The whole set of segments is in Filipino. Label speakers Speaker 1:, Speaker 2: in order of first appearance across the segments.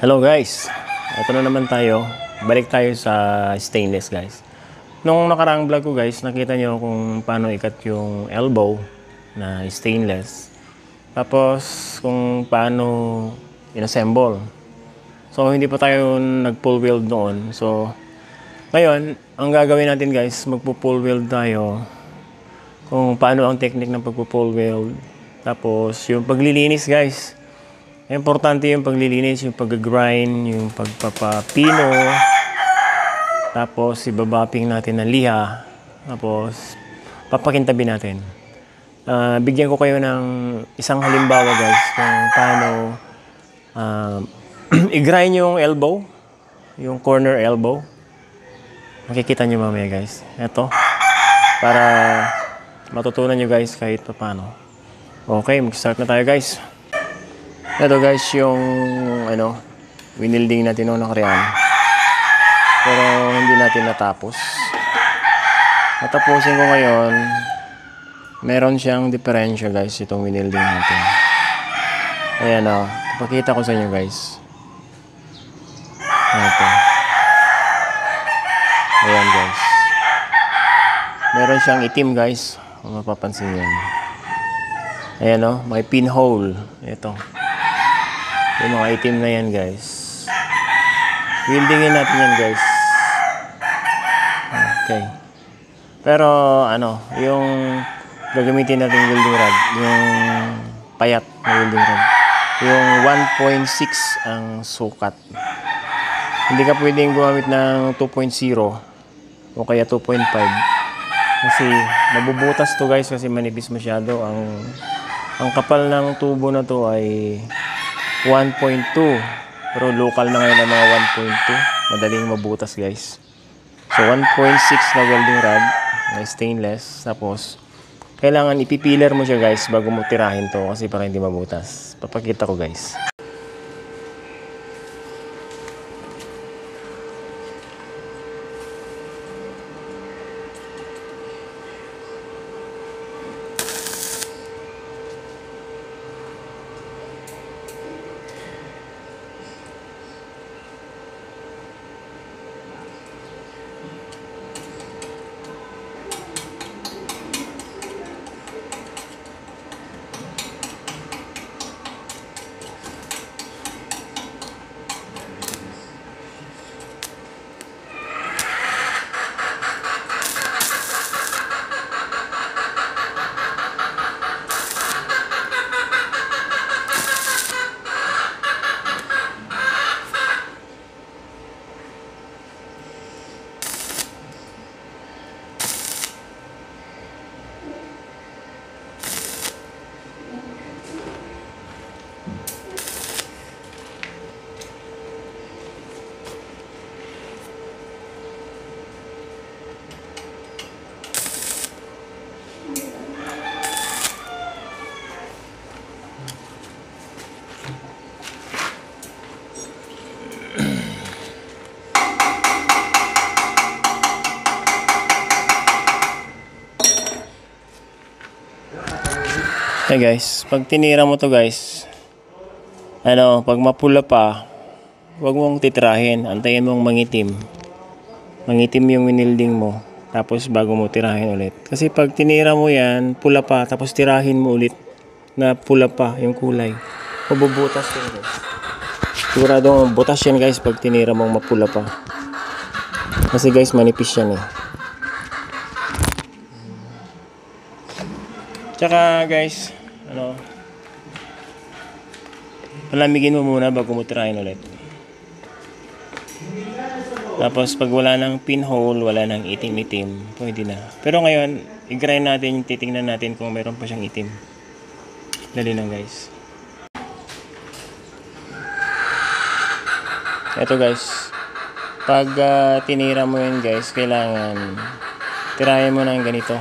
Speaker 1: Hello guys, ito na naman tayo. Balik tayo sa stainless guys. Nung nakaraang vlog ko guys, nakita nyo kung paano ikat yung elbow na stainless. Tapos kung paano inassemble. So hindi pa tayo nag-pull weld noon. So ngayon, ang gagawin natin guys, magpo-pull weld tayo. Kung paano ang technique ng pagpo-pull weld. Tapos yung paglilinis guys. Importante yung paglilinis, yung pag-grind, yung pagpapapino. Tapos ibabapping natin ng liha. Tapos papakintabi natin. Bigyan ko kayo ng isang halimbawa guys kung paano i-grind yung elbow, yung corner elbow. Makikita nyo mamaya guys. Ito. Para matutunan nyo guys kahit paano. Okay, mag-start na tayo guys. Ito guys yung winilding natin noong nakaraan. Pero hindi natin natapos. Natapusin ko ngayon. Meron siyang diferensya guys itong winilding natin. Ayan o. Ipakita ko sa inyo guys. Ito. Ayan guys. Meron siyang itim guys. Kung mapapansin yan. Ayan o. May pinhole. Ito. Yung mga itim na yan guys. Wieldingin natin yan guys. Okay. Pero yung gagamitin natin welding rod, yung payat na welding rod. Yung 1.6 ang sukat. Hindi ka pwedeng gumamit ng 2.0 o kaya 2.5. Kasi mabubutas to guys kasi manipis masyado. Ang kapal ng tubo na to ay 1.2, pero local na ngayon ang mga 1.2, madaling mabutas guys. So 1.6 na welding rod na stainless, tapos kailangan ipipiler mo siya guys bago mo tirahin to kasi para hindi mabutas. Papakita ko guys. Hey guys, pag tinira mo to guys, pag mapula pa, huwag mong titirahin, antayin mong mangitim. Mangitim yung winilding mo, tapos bago mo tirahin ulit. Kasi pag tinira mo yan, pula pa, tapos tirahin mo ulit na pula pa yung kulay. Mabubutas yun guys. Siguradong butas yan guys pag tinira mong mapula pa. Kasi guys, manipis yan eh. Tsaka guys, palamigin mo muna bago mo tirahin ulit. Tapos pag wala ng pinhole, wala ng itim-itim, pwede na. Pero ngayon, i-grind natin, titingnan natin kung meron pa siyang itim. Dali lang guys. Ito guys, pag tinira mo yun guys, kailangan tirahin mo ng ganito.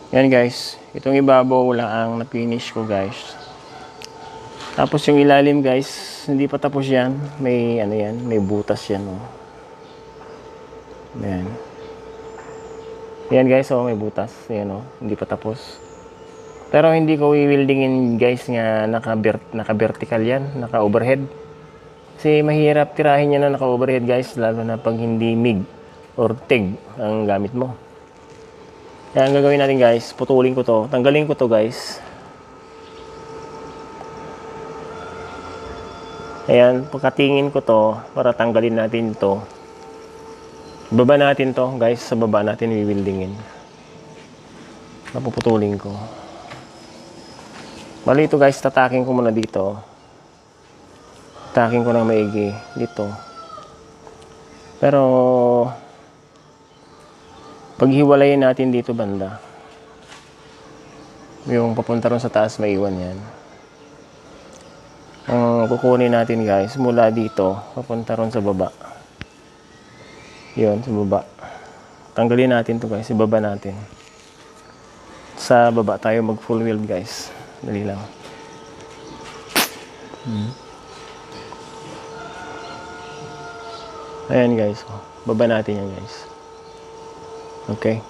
Speaker 1: Yan guys, itong ibabaw lang ang na-finish ko guys. Tapos yung ilalim guys, hindi pa tapos yan. May ano yan, may butas yan. Oh. Yan. Yan guys, oh, may butas. Yan oh, hindi pa tapos. Pero hindi ko i-weldingin guys nga naka-vertical yan, naka-overhead. Kasi mahirap tirahin yan na naka-overhead guys, lalo na pag hindi MIG or TIG ang gamit mo. Kaya ang gagawin natin guys, putulin ko to, tanggalin ko to guys. Ayan, pagkatingin ko to, para tanggalin natin ito. Baba natin to guys, sa baba natin i-weldingin. Napuputulin ko. Bali ito guys, tataking ko muna dito. Tataking ko ng maigi dito. Pero paghiwalayin natin dito banda, yung papunta ron sa taas, maiwan yan. Ang kukunin natin guys, mula dito papunta ron sa baba. Yun, sa baba. Tanggalin natin to guys, ibaba natin. Sa baba tayo mag full weld guys. Dali lang. Ayan guys, baba natin yan guys. Okay.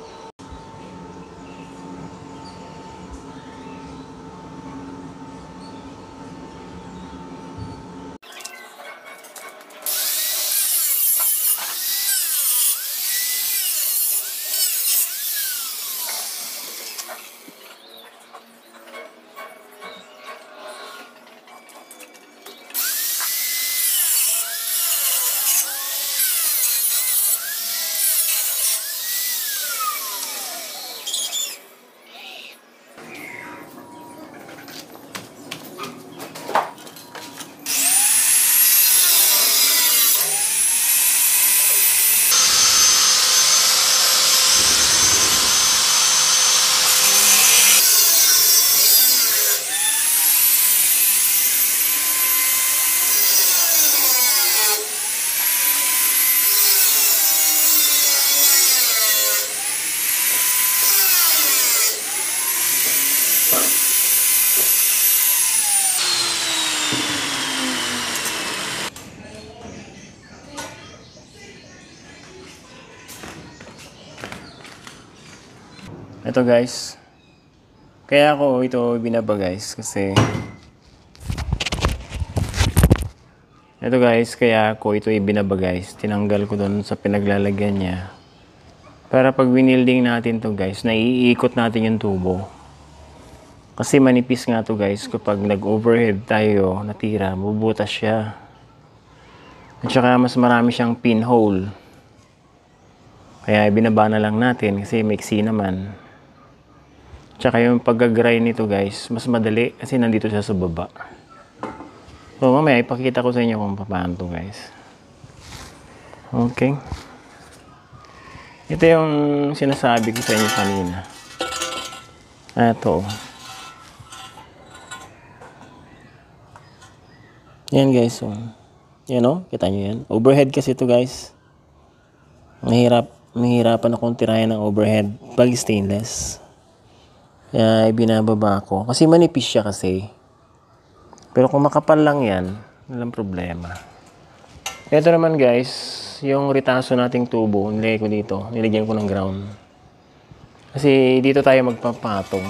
Speaker 1: Ito guys, kaya ako ito binaba guys, kasi ito guys, kaya ako ito ibinaba guys, tinanggal ko doon sa pinaglalagyan niya para pag winilding natin to guys, naiikot natin yung tubo, kasi manipis nga to guys. Kapag nag overhead tayo natira, bubutas siya, at saka mas marami siyang pinhole, kaya ibinaba na lang natin kasi maiksi naman. Tsaka yung pag-grind nito guys, mas madali kasi nandito siya sa baba. So mamaya ipakita ko sa inyo kung paano to guys. Okay. Ito yung sinasabi ko sa inyo kanina. Ito. Yan guys. So, yan o, kita nyo yan. Overhead kasi ito guys. Mahirapan akong tirayan ng overhead pag stainless. Kaya ibinababa ko. Kasi manipis siya kasi. Pero kung makapal lang yan, walang problema. Ito naman guys, yung ritaso nating tubo, nilagay ko dito. Nilagyan ko ng ground. Kasi dito tayo magpapatong.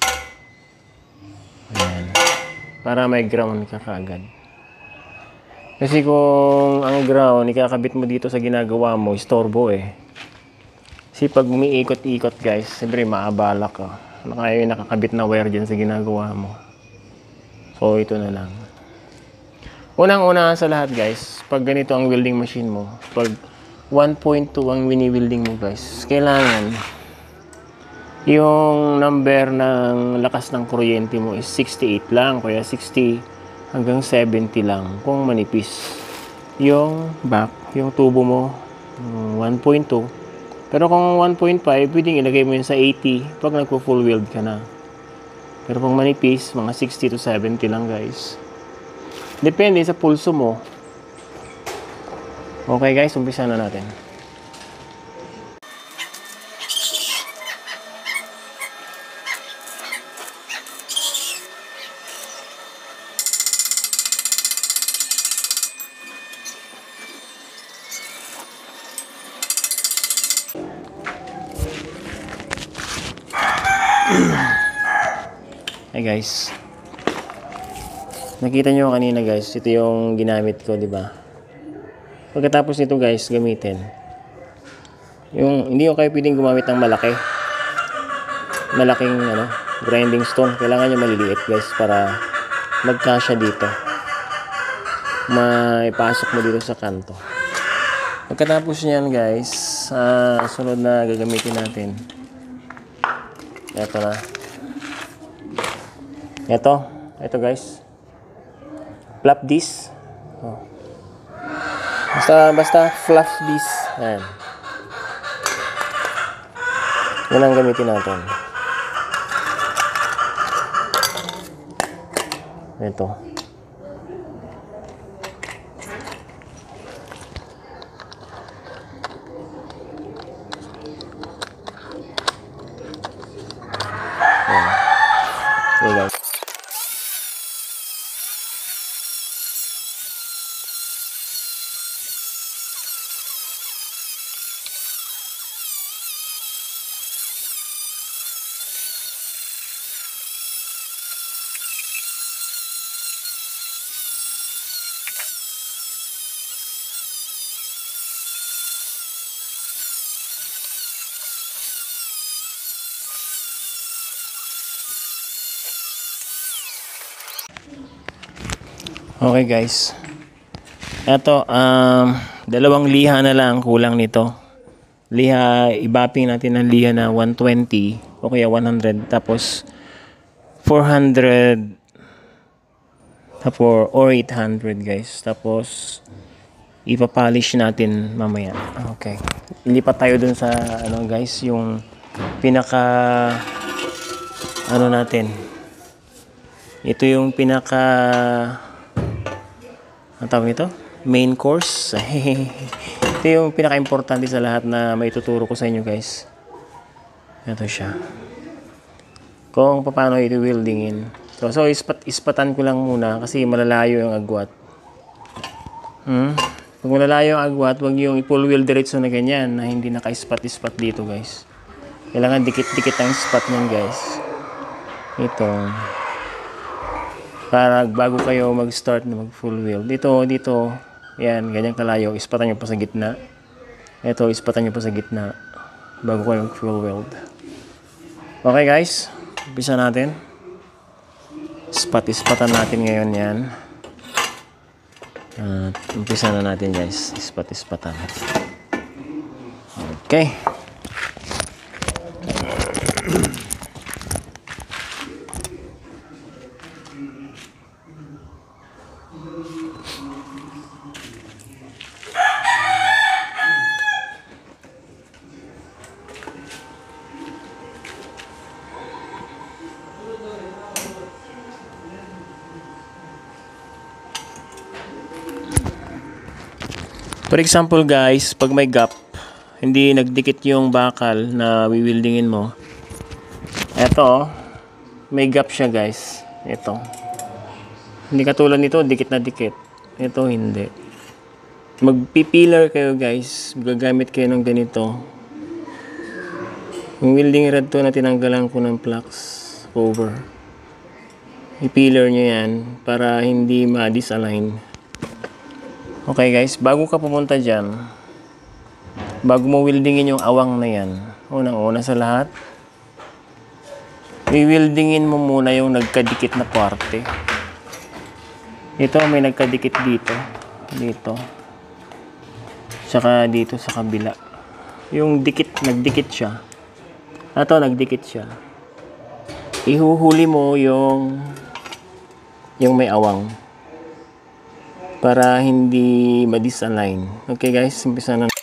Speaker 1: Ayan. Para may ground ka kaagad. Kasi kung ang ground, ikakabit mo dito sa ginagawa mo, istorbo eh. Kasi pag umiikot-ikot guys, siyempre maabala ka. Kaya yung nakakabit na wire dyan sa ginagawa mo. So ito na lang. Unang-una sa lahat guys, pag ganito ang welding machine mo, pag 1.2 ang wini-welding mo guys, kailangan yung number ng lakas ng kuryente mo is 68 lang, kaya 60 hanggang 70 lang kung manipis. Yung back, yung tubo mo 1.2. Pero kung 1.5, pwedeng ilagay mo yun sa 80 pag nagpo-full weld ka na. Pero kung manipis, mga 60 to 70 lang guys. Depende sa pulso mo. Okay guys, umpisa na natin. Hey guys. Nakita nyo kanina guys, ito yung ginamit ko, di ba? Pagkatapos nito guys, gamitin. Hindi ko kayo pwedeng gumamit ng malaking grinding stone. Kailangan nyo maliliit guys para magkasya dito. Maipasok mo dito sa kanto. Pagkatapos niyan guys, sunod na gagamitin natin. Ito na. Ito guys. Flap this. Oh. Basta fluff this. Ayan. Yan ang gamitin natin. Ito. Ayan. Okay guys, eto dalawang liha na lang kulang nito. Liha, ibapping natin ng liha na 120 o kaya 100, tapos 400 or 800 guys, tapos ipapolish natin mamaya. Okay, lipat tayo dun sa guys, yung pinaka natin, ito yung pinaka ang tawag nito? Main course. Ito yung pinaka-importante sa lahat na maituturo ko sa inyo guys. Ito siya. Kung paano ito weldingin. So ispatan ko lang muna kasi malalayo yung agwat. Pag malalayo yung agwat, huwag yung i-full weld diretso na ganyan na hindi naka-ispat-ispat dito guys. Kailangan dikit-dikit ang spot niyan guys. Ito. Para bago kayo mag-start na mag-full weld. Dito, yan, ganyan kalayo. Ispatan nyo pa sa gitna. Ito, ispatan nyo pa sa gitna. Bago kayo mag-full weld. Okay guys, umpisa natin. Ispatan natin ngayon yan. Umpisa na natin guys. Ispatan. Okay. For example guys, pag may gap, hindi nagdikit yung bakal na wiwildingin mo. Eto, may gap siya guys. Ito. Hindi katulad nito, dikit na dikit. Ito hindi. Magpipilar kayo guys. Gagamit kayo ng ganito. Yung welding rod to na tinanggalan ko ng flux cover. I-pillar nyo yan para hindi ma-disalign. Okay guys, bago ka pumunta dyan, bago mo weldingin yung awang na yan, unang-una sa lahat, i-weldingin mo muna yung nagkadikit na parte. Ito may nagkadikit dito, saka dito sa kabila. Yung nagdikit siya. Ito, nagdikit siya. Ihuhuli mo yung may awang. Para hindi ma-disalign. Okay guys, umpisa na.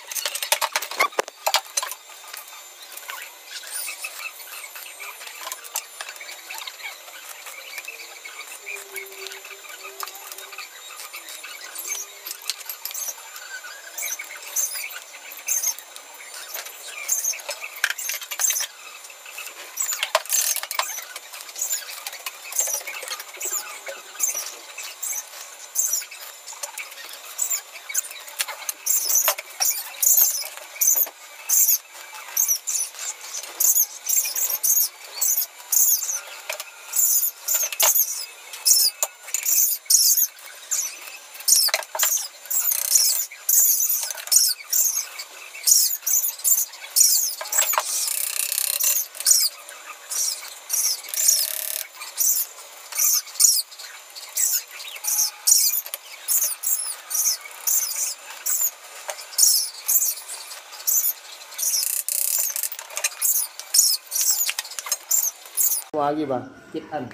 Speaker 1: Wagi ba? Kitan.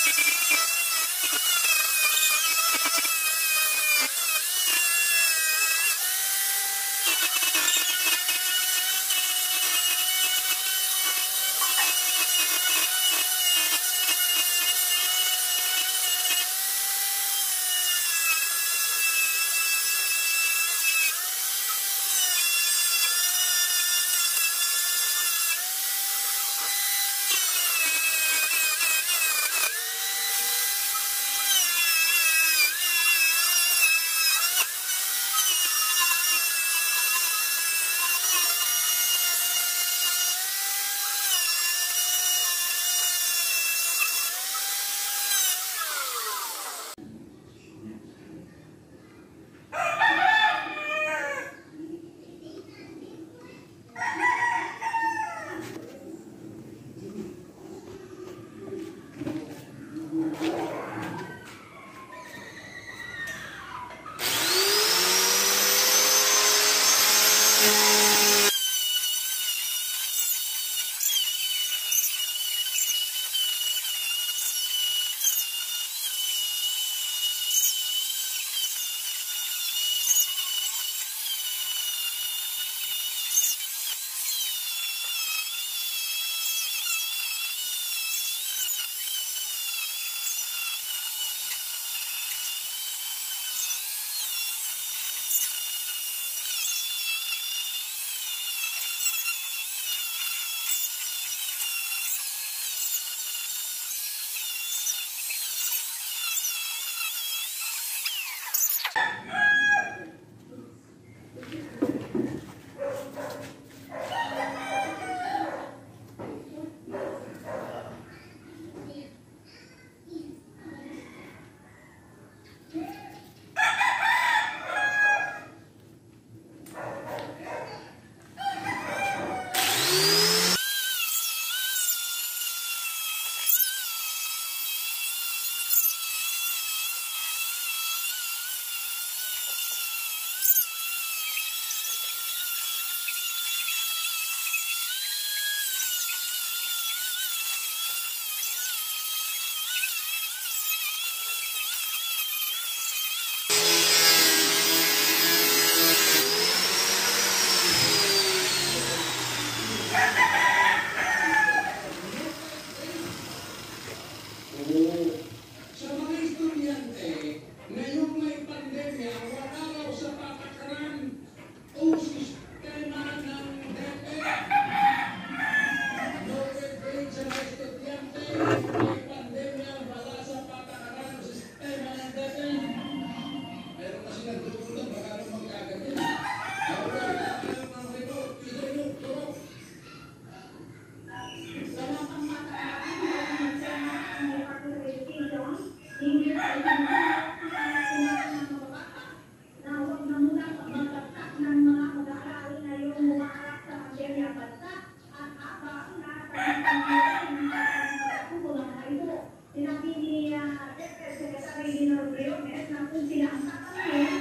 Speaker 2: Sinabi ni Secretary General Briones na kung sila ang tatanungin,